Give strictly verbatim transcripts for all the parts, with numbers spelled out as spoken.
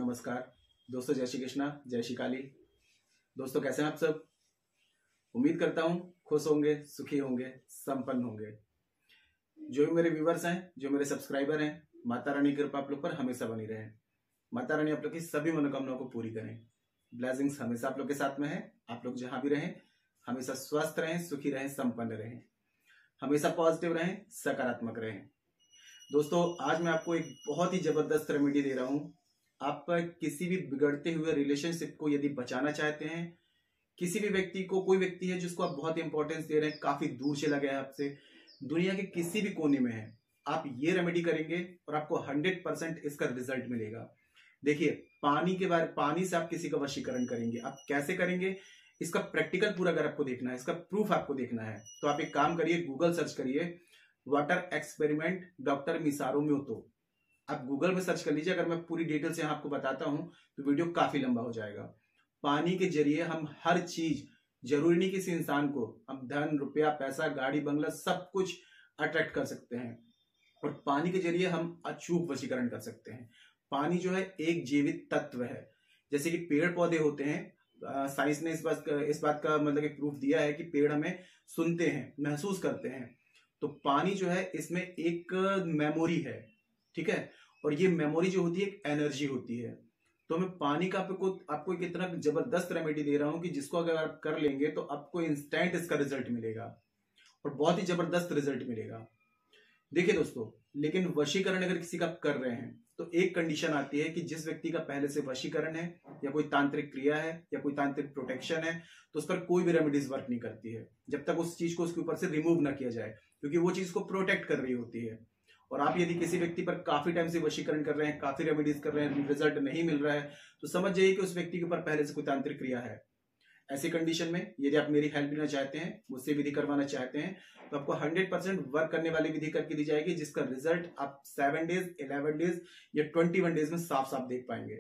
नमस्कार दोस्तों, जय श्री कृष्णा, जय श्री काली। दोस्तों कैसे हैं आप सब? उम्मीद करता हूं खुश होंगे, सुखी होंगे, संपन्न होंगे। जो भी मेरे व्यूवर्स हैं, जो मेरे सब्सक्राइबर हैं, माता रानी की कृपा आप लोग पर हमेशा बनी रहे। माता रानी आप लोग की सभी मनोकामनाओं को पूरी करें। ब्लेसिंग्स हमेशा आप लोग के साथ में है। आप लोग जहां भी रहें हमेशा स्वस्थ रहें, सुखी रहें, संपन्न रहें, हमेशा पॉजिटिव रहें, सकारात्मक रहें। दोस्तों आज मैं आपको एक बहुत ही जबरदस्त रेमेडी दे रहा हूं। आप किसी भी बिगड़ते हुए रिलेशनशिप को यदि बचाना चाहते हैं, किसी भी व्यक्ति को, कोई व्यक्ति है जिसको आप बहुत इंपॉर्टेंस दे रहे हैं, काफी दूर चला गया है आपसे, दुनिया के किसी भी कोने में है, आप ये रेमेडी करेंगे और आपको हंड्रेड परसेंट इसका रिजल्ट मिलेगा। देखिए, पानी के बारे पानी से आप किसी का वशीकरण करेंगे। आप कैसे करेंगे, इसका प्रैक्टिकल पूरा अगर आपको देखना है, इसका प्रूफ आपको देखना है, तो आप एक काम करिए, गूगल सर्च करिए water experiment doctor Masaru Emoto. आप गूगल में सर्च कर लीजिए। अगर मैं पूरी डिटेल से आपको बताता हूं तो वीडियो काफी लंबा हो जाएगा। पानी के जरिए हम हर चीज, जरूरी नहीं किसी इंसान को, हम धन, रुपया, पैसा, गाड़ी, बंगला सब कुछ अट्रैक्ट कर सकते हैं और पानी के जरिए हम अचूक वशीकरण कर सकते हैं। पानी जो है एक जीवित तत्व है। जैसे कि पेड़ पौधे होते हैं, साइंस ने इस बात का इस बात का मतलब एक प्रूफ दिया है कि पेड़ हमें सुनते हैं, महसूस करते हैं। तो पानी जो है इसमें एक मेमोरी है, ठीक है, और ये मेमोरी जो होती है एक एनर्जी होती है। तो मैं पानी का आपको आपको एक इतना जबरदस्त रेमेडी दे रहा हूं कि जिसको अगर आप कर लेंगे तो आपको इंस्टेंट इसका रिजल्ट मिलेगा और बहुत ही जबरदस्त रिजल्ट मिलेगा। देखिए दोस्तों, लेकिन वशीकरण अगर किसी का कर रहे हैं तो एक कंडीशन आती है कि जिस व्यक्ति का पहले से वशीकरण है या कोई तांत्रिक क्रिया है या कोई तांत्रिक प्रोटेक्शन है, तो उस पर कोई भी रेमेडीज वर्क नहीं करती है जब तक उस चीज को उसके ऊपर से रिमूव ना किया जाए, क्योंकि वो चीज को प्रोटेक्ट कर रही होती है। और आप यदि किसी व्यक्ति पर काफी टाइम से वशीकरण कर रहे हैं, काफी रेमेडीज कर रहे हैं, रिजल्ट नहीं मिल रहा है, तो समझ जाइए कि उस व्यक्ति के ऊपर पहले से कोई तांत्रिक क्रिया है। ऐसी कंडीशन में यदि आप मेरी हेल्प लेना चाहते हैं, मुझसे विधि करवाना चाहते हैं, तो आपको हंड्रेड परसेंट वर्क करने वाली विधि करके दी जाएगी, जिसका रिजल्ट आप सेवन डेज, इलेवन डेज या ट्वेंटी वन डेज में साफ साफ देख पाएंगे।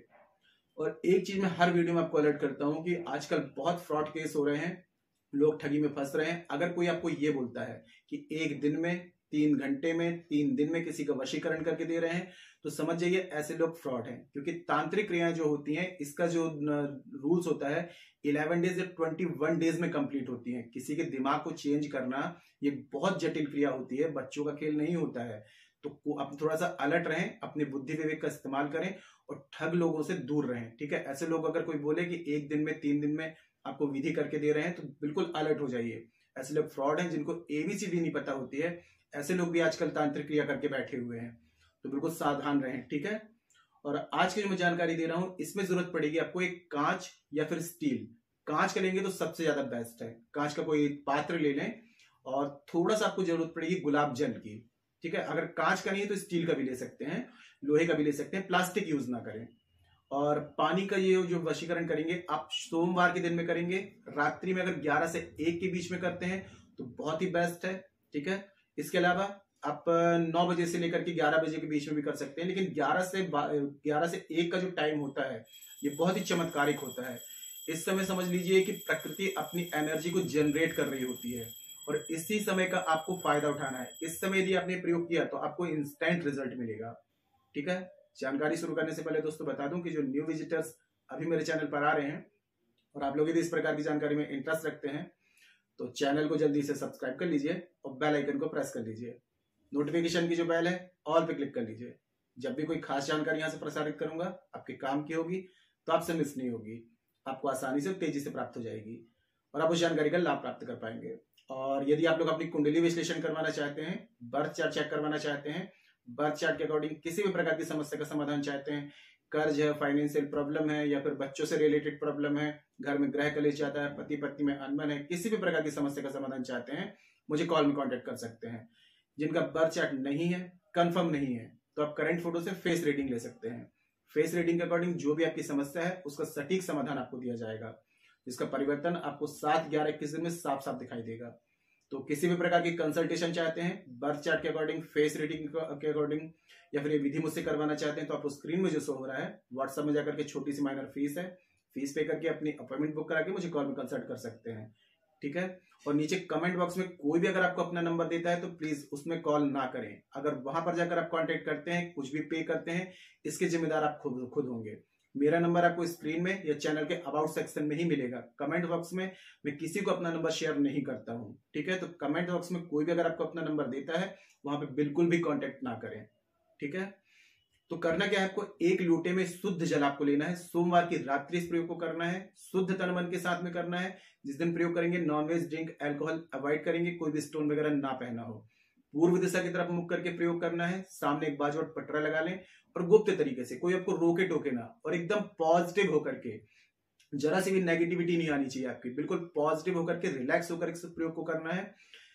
और एक चीज मैं हर वीडियो में आपको अलर्ट करता हूं कि आजकल बहुत फ्रॉड केस हो रहे हैं, लोग ठगी में फंस रहे हैं। अगर कोई आपको ये बोलता है कि एक दिन में, तीन घंटे में, तीन दिन में किसी का वशीकरण करके दे रहे हैं, तो समझ जाइए ऐसे लोग फ्रॉड हैं। क्योंकि तांत्रिक क्रियाएं जो होती हैं, इसका जो रूल्स होता है इलेवन डेज या ट्वेंटी वन डेज में कंप्लीट होती हैं। किसी के दिमाग को चेंज करना ये बहुत जटिल क्रिया होती है, बच्चों का खेल नहीं होता है। तो आप थोड़ा सा अलर्ट रहें, अपने बुद्धि विवेक का इस्तेमाल करें और ठग लोगों से दूर रहें, ठीक है। ऐसे लोग अगर कोई बोले कि एक दिन में, तीन दिन में आपको विधि करके दे रहे हैं, तो बिल्कुल अलर्ट हो जाइए। ऐसे लोग फ्रॉड हैं, जिनको एबीसीडी नहीं पता होती है। ऐसे लोग भी आजकल तांत्रिक क्रिया करके बैठे हुए हैं, तो बिल्कुल सावधान रहें, ठीक है। और आज की जो मैं जानकारी दे रहा हूं, इसमें जरूरत पड़ेगी आपको एक कांच या फिर स्टील। कांच का लेंगे तो सबसे ज्यादा बेस्ट है। कांच का कोई पात्र ले लें और थोड़ा सा आपको जरूरत पड़ेगी गुलाब जल की, ठीक है। अगर कांच का नहीं है तो स्टील का भी ले सकते हैं, लोहे का भी ले सकते हैं, प्लास्टिक यूज ना करें। और पानी का ये जो वशीकरण करेंगे आप सोमवार के दिन में करेंगे, रात्रि में अगर ग्यारह से एक के बीच में करते हैं तो बहुत ही बेस्ट है, ठीक है। इसके अलावा आप नौ बजे से लेकर के ग्यारह बजे के बीच में भी कर सकते हैं, लेकिन ग्यारह से ग्यारह से एक का जो टाइम होता है ये बहुत ही चमत्कारिक होता है। इस समय समझ लीजिए कि प्रकृति अपनी एनर्जी को जनरेट कर रही होती है और इसी समय का आपको फायदा उठाना है। इस समय यदि आपने प्रयोग किया तो आपको इंस्टेंट रिजल्ट मिलेगा, ठीक है। जानकारी शुरू करने से पहले दोस्तों बता दूं कि जो न्यू विजिटर्स अभी मेरे चैनल पर आ रहे हैं और आप लोग यदि इस प्रकार की जानकारी में इंटरेस्ट रखते हैं तो चैनल को जल्दी से सब्सक्राइब कर लीजिए और बेल आइकन को प्रेस कर लीजिए। नोटिफिकेशन की जो बेल है ऑल पे क्लिक कर लीजिए। जब भी कोई खास जानकारी यहां से प्रसारित करूंगा आपके काम की होगी तो आपसे मिस नहीं होगी, आपको आसानी से तेजी से प्राप्त हो जाएगी और आप उस जानकारी का लाभ प्राप्त कर पाएंगे। और यदि आप लोग अपनी कुंडली विश्लेषण करवाना चाहते हैं, बर्थ चार्ट चेक करवाना चाहते हैं, बर्थ चार्ट के अकॉर्डिंग किसी भी प्रकार की समस्या का समाधान चाहते हैं, कर्ज है, फाइनेंशियल प्रॉब्लम है या फिर बच्चों से रिलेटेड प्रॉब्लम है, घर में ग्रह कलेश जाता है, पति पत्नी में अनबन है, किसी भी प्रकार की समस्या का समाधान चाहते हैं, मुझे कॉल में कांटेक्ट कर सकते हैं। जिनका बर्थ चार्ट नहीं है, कंफर्म नहीं है, तो आप करंट फोटो से फेस रीडिंग ले सकते हैं। फेस रीडिंग के अकॉर्डिंग जो भी आपकी समस्या है उसका सटीक समाधान आपको दिया जाएगा, जिसका परिवर्तन आपको सात ग्यारह इक्कीस दिन में साफ साफ दिखाई देगा। तो किसी भी प्रकार की कंसल्टेशन चाहते हैं, बर्थ चार्ट के अकॉर्डिंग, फेस रीडिंग के अकॉर्डिंग, या फिर ये विधि मुझसे करवाना चाहते हैं, तो आपको स्क्रीन में जो शो हो रहा है व्हाट्सएप में जाकर के छोटी सी माइनर फीस है, फीस पे करके अपनी अपॉइंटमेंट बुक करा के मुझे कॉल में कंसल्ट कर सकते हैं, ठीक है। और नीचे कमेंट बॉक्स में कोई भी अगर आपको अपना नंबर देता है तो प्लीज उसमें कॉल ना करें। अगर वहां पर जाकर आप कांटेक्ट करते हैं, कुछ भी पे करते हैं, इसके जिम्मेदार आप खुद खुद होंगे। मेरा नंबर आपको स्क्रीन में या चैनल के अबाउट सेक्शन में ही मिलेगा। कमेंट बॉक्स में मैं किसी को अपना नंबर शेयर नहीं करता हूं, ठीक है। तो कमेंट बॉक्स में कोई भी अगर आपको अपना नंबर देता है वहां पे बिल्कुल भी कांटेक्ट ना करें, ठीक है। तो करना क्या है, आपको एक लोटे में शुद्ध जल आपको लेना है। सोमवार की रात्रि इस प्रयोग को करना है, शुद्ध तन मन के साथ में करना है। जिस दिन प्रयोग करेंगे नॉनवेज ड्रिंक अल्कोहल अवॉइड करेंगे, कोई भी स्टोन वगैरह ना पहना हो। पूर्व दिशा की तरफ मुख करके प्रयोग करना है। सामने एक बाजू और पटरा लगा लें और गुप्त तरीके से, कोई आपको रोके टोके ना, और एकदम पॉजिटिव होकर के, जरा सी भी नेगेटिविटी नहीं आनी चाहिए आपकी, बिल्कुल पॉजिटिव होकर के रिलैक्स होकर के प्रयोग को करना है।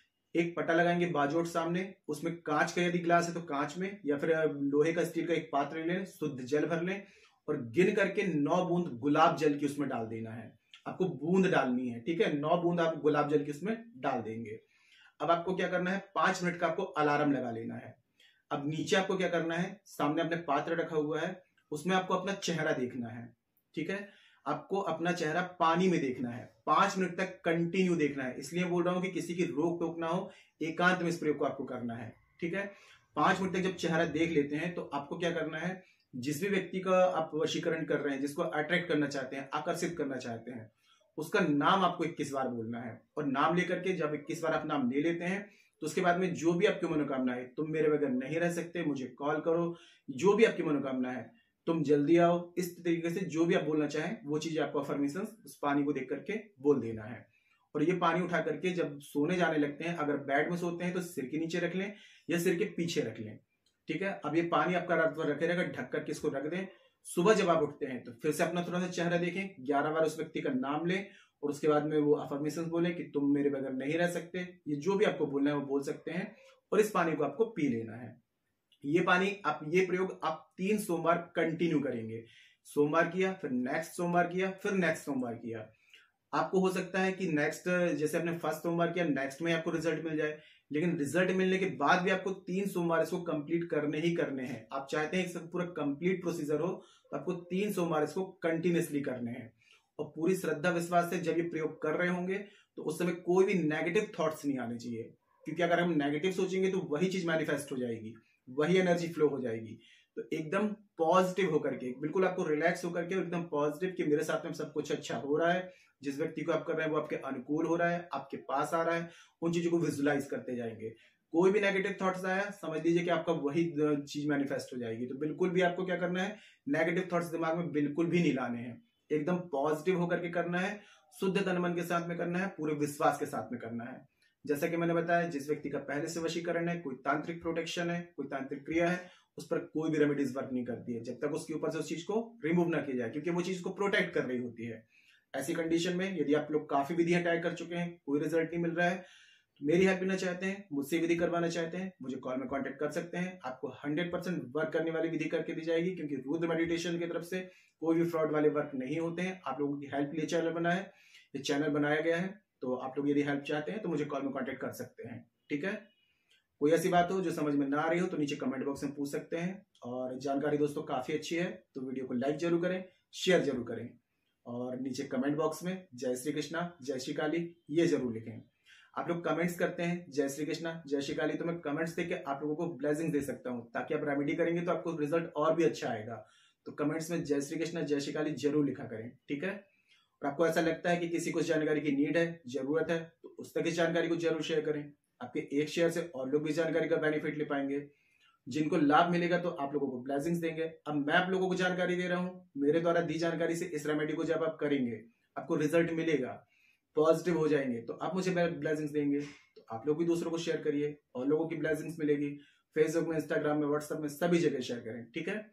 एक पट्टा लगाएंगे बाजू सामने, उसमें कांच का यदि ग्लास है तो कांच में, या फिर लोहे का स्टील का एक पात्र लें, शुद्ध जल भर लें और गिन करके नौ बूंद गुलाब जल की उसमें डाल देना है। आपको बूंद डालनी है, ठीक है, नौ बूंद आप गुलाब जल की उसमें डाल देंगे। अब आपको क्या करना है, पांच मिनट का आपको अलार्म लगा लेना है। अब नीचे आपको क्या करना है, सामने अपने पात्र रखा हुआ है, उसमें आपको अपना चेहरा देखना है, ठीक है। आपको अपना चेहरा पानी में देखना है, पांच मिनट तक कंटिन्यू देखना है। इसलिए बोल रहा हूं कि किसी की रोक टोक ना हो, एकांत में इस प्रयोग को आपको करना है, ठीक है। पांच मिनट तक जब चेहरा देख लेते हैं तो आपको क्या करना है, जिस भी व्यक्ति का आप वशीकरण कर रहे हैं, जिसको अट्रैक्ट करना चाहते हैं, आकर्षित करना चाहते हैं, उसका नाम आपको इक्कीस बार बोलना है। और नाम लेकर के जब इक्कीस बार आप नाम ले लेते हैं तो उसके बाद में जो भी आपकी मनोकामना है, तुम मेरे बगैर नहीं रह सकते, मुझे कॉल करो, जो भी आपकी मनोकामना है, तुम जल्दी आओ, इस तरीके से जो भी आप बोलना चाहें वो चीज आपको अफर्मेशन उस पानी को देख करके बोल देना है। और ये पानी उठा करके जब सोने जाने लगते हैं, अगर बेड में सोते हैं तो सिर के नीचे रख लें या सिर के पीछे रख लें, ठीक है। अब ये पानी आपका रात भर रखे रहेगा, ढक करके इसको रख दें। सुबह जब आप उठते हैं तो फिर से अपना थोड़ा सा चेहरा देखें, ग्यारह बार उस व्यक्ति का नाम लें और उसके बाद में वो अफर्मेशन बोले कि तुम मेरे बगैर नहीं रह सकते। ये जो भी आपको बोलना है वो बोल सकते हैं और इस पानी को आपको पी लेना है। ये पानी आप, ये प्रयोग आप तीन सोमवार कंटिन्यू करेंगे। सोमवार किया, फिर नेक्स्ट सोमवार किया, फिर नेक्स्ट सोमवार किया। आपको हो सकता है कि नेक्स्ट, जैसे आपने फर्स्ट सोमवार किया, नेक्स्ट में आपको रिजल्ट मिल जाए, लेकिन रिजल्ट मिलने के बाद भी आपको तीन सोमवार इसको कंप्लीट करने ही करने हैं। आप चाहते हैं इसका पूरा कंप्लीट प्रोसीजर हो तो आपको तीन सोमवार इसको कंटिन्यूसली करने हैं। और पूरी श्रद्धा विश्वास से जब ये प्रयोग कर रहे होंगे तो उस समय कोई भी नेगेटिव थॉट्स नहीं आने चाहिए, क्योंकि अगर हम नेगेटिव सोचेंगे तो वही चीज मैनिफेस्ट हो जाएगी, वही एनर्जी फ्लो हो जाएगी। तो एकदम पॉजिटिव होकर के, बिल्कुल आपको रिलैक्स होकर के, एकदम पॉजिटिव कि मेरे साथ में सब कुछ अच्छा हो रहा है, जिस व्यक्ति को आप कर रहे हैं वो आपके अनुकूल हो रहा है, आपके पास आ रहा है, उन चीजों को विजुलाइज करते जाएंगे। कोई भी नेगेटिव थॉट्स आया, समझ लीजिए कि आपका वही चीज मैनिफेस्ट हो जाएगी। तो बिल्कुल भी आपको क्या करना है, नेगेटिव थॉट्स दिमाग में बिल्कुल भी नहीं लाने हैं, एकदम पॉजिटिव होकर के करना है, शुद्ध तन मन के साथ में करना है, पूरे विश्वास के साथ में करना है। जैसा कि मैंने बताया, जिस व्यक्ति का पहले से वशीकरण है, कोई तांत्रिक प्रोटेक्शन है, कोई तांत्रिक क्रिया है, उस पर कोई भी रेमेडीज वर्क नहीं करती है जब तक उसके ऊपर से उस चीज को रिमूव ना किया जाए, क्योंकि वो चीज को प्रोटेक्ट कर रही होती है। ऐसी कंडीशन में यदि आप लोग काफी विधियां ट्राई कर चुके हैं, कोई रिजल्ट नहीं मिल रहा है, मेरी हेल्प लेना चाहते हैं, मुझसे विधि करवाना चाहते हैं, मुझे कॉल में कांटेक्ट कर सकते हैं। आपको हंड्रेड परसेंट वर्क करने वाली विधि करके दी जाएगी, क्योंकि रुद्र मेडिटेशन की तरफ से कोई भी फ्रॉड वाले वर्क नहीं होते हैं। आप लोगों की हेल्प के लिए चैनल बना है, ये चैनल बनाया गया है, तो आप लोग यदि हेल्प चाहते हैं तो मुझे कॉल में कांटेक्ट कर सकते हैं, ठीक है। कोई ऐसी बात हो जो समझ में ना आ रही हो तो नीचे कमेंट बॉक्स में पूछ सकते हैं। और जानकारी दोस्तों काफी अच्छी है तो वीडियो को लाइक जरूर करें, शेयर जरूर करें, और नीचे कमेंट बॉक्स में जय श्री कृष्णा, जय श्री काली ये जरूर लिखें। आप लोग कमेंट्स करते हैं जय श्री कृष्णा, जय श्री काली, तो मैं कमेंट्स देख के आप लोगों को ब्लेसिंग दे सकता हूं, ताकि आप रेमेडी करेंगे तो आपको रिजल्ट और भी अच्छा आएगा। तो कमेंट्स में जय श्री कृष्णा, जय श्री काली जरूर लिखा करें, ठीक है। और आपको ऐसा लगता है कि किसी को जानकारी की नीड है, जरूरत है, तो उस तक इस जानकारी को जरूर शेयर करें। आपके एक शेयर से और लोग भी जानकारी का बेनिफिट ले पाएंगे, जिनको लाभ मिलेगा तो आप लोगों को ब्लेसिंग्स देंगे। अब मैं आप लोगों को जानकारी दे रहा हूं, मेरे द्वारा दी जानकारी से इस रेमेडी को जब आप करेंगे आपको रिजल्ट मिलेगा, पॉजिटिव हो जाएंगे, तो आप मुझे ब्लेसिंग्स देंगे। तो आप लोग भी दूसरों को शेयर करिए और लोगों की ब्लेसिंग्स मिलेगी। फेसबुक में, इंस्टाग्राम में, व्हाट्सएप में, सभी जगह शेयर करें, ठीक है।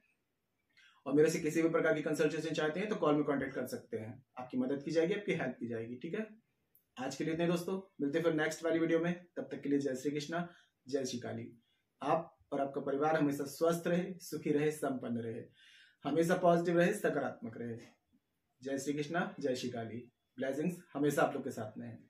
और मेरे से किसी भी प्रकार की कंसल्टेशन चाहते हैं तो कॉल में कांटेक्ट कर सकते हैं, आपकी मदद की जाएगी, आपकी हेल्प की जाएगी, ठीक है। आज के लिए इतने दोस्तों, मिलते हैं फिर नेक्स्ट वाली वीडियो में। तब तक के लिए जय श्री कृष्णा, जय श्री काली। आप और आपका परिवार हमेशा स्वस्थ रहे, सुखी रहे, संपन्न रहे, हमेशा पॉजिटिव रहे, सकारात्मक रहे। जय श्री कृष्णा, जय श्री काली। ब्लेसिंग्स हमेशा आप लोग के साथ में है।